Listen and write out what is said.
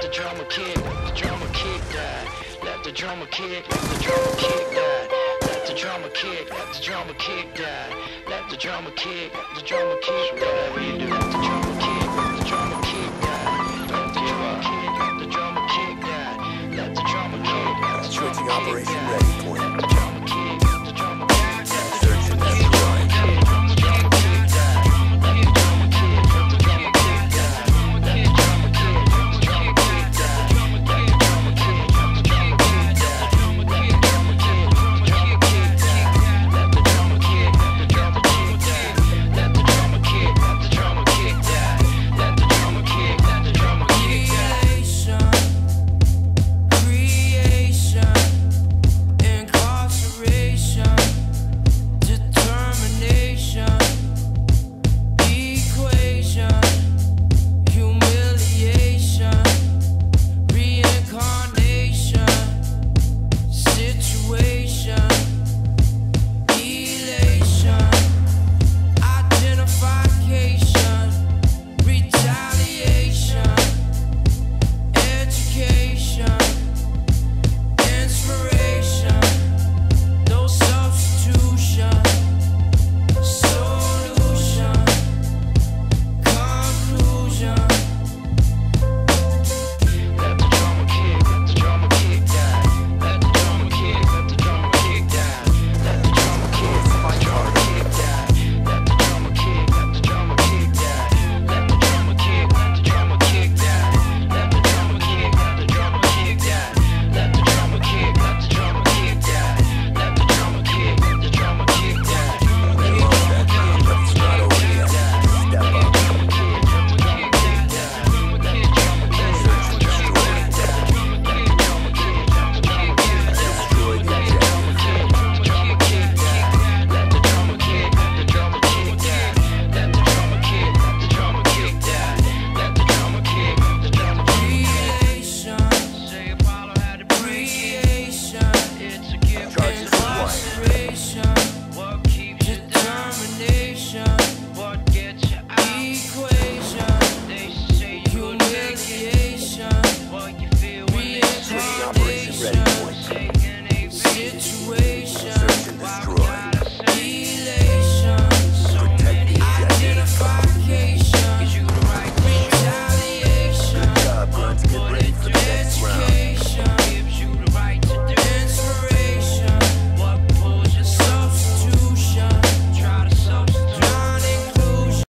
the drummer kick, let the drummer kick die. Let the drummer kick, let the drummer kick die. Let the drummer kick, let the drummer kick die. Let the drummer kick, let the drummer kick die. Let the drummer